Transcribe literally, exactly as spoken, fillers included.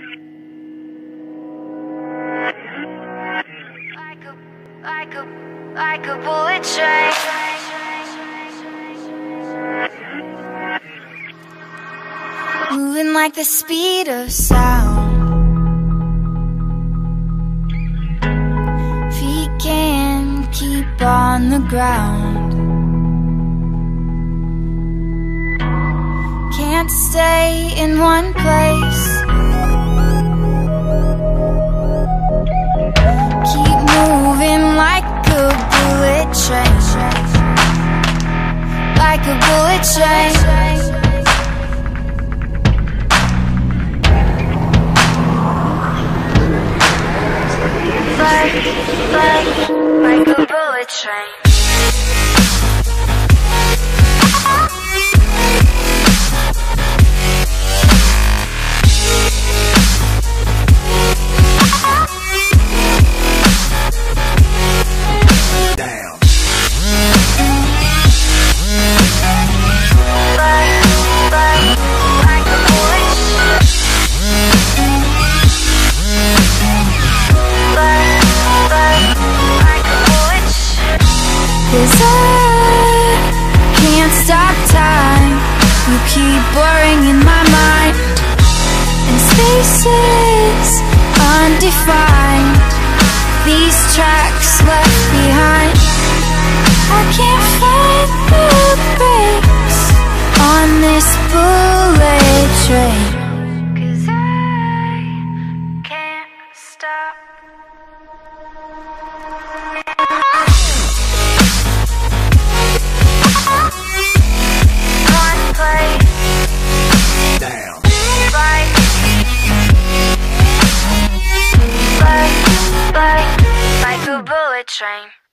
Like a, like a, like a bullet train. Moving like the speed of sound. Feet can't keep on the ground. Can't stay in one place. Keep moving like a bullet train. Like a bullet train. Like, like, like a bullet train. Cause I can't stop time. You keep blurring in my mind, and spaces undefined. These tracks left behind. I can't find the brakes on this bullet train. Cause I can't stop. Like, like, like a bullet train.